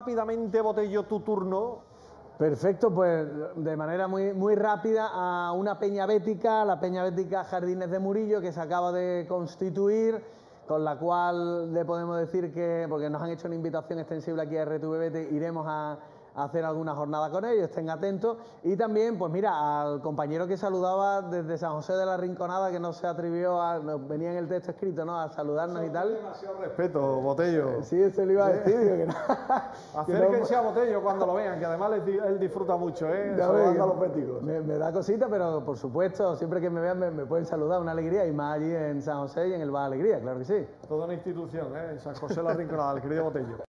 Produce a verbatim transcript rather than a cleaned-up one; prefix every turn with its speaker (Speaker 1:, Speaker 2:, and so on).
Speaker 1: rápidamente, Botello, tu turno.
Speaker 2: Perfecto, pues de manera muy, muy rápida a una peña bética, la peña bética Jardines de Murillo, que se acaba de constituir, con la cual le podemos decir que, porque nos han hecho una invitación extensible aquí a R T V Bete, iremos a, a hacer alguna jornada con ellos, estén atentos. Y también, pues mira, al compañero que saludaba desde San José de la Rinconada, que no se atrevió, a, venía en el texto escrito, ¿no?, a saludarnos y tal.
Speaker 1: Demasiado respeto, Botello.
Speaker 2: Sí, eso le iba a decir. Digo, que no,
Speaker 1: Acérquense a Botello cuando lo vean, que además él disfruta mucho, ¿eh?
Speaker 2: Ya
Speaker 1: saludando
Speaker 2: ve,
Speaker 1: a los béticos.
Speaker 2: Me, me da cosita, pero por supuesto, siempre que me vean me, me pueden saludar, una alegría, y más allí en San José y en el Bar Alegría, claro que sí.
Speaker 1: Toda una institución, ¿eh? En San José de la Rinconada, el querido Botello.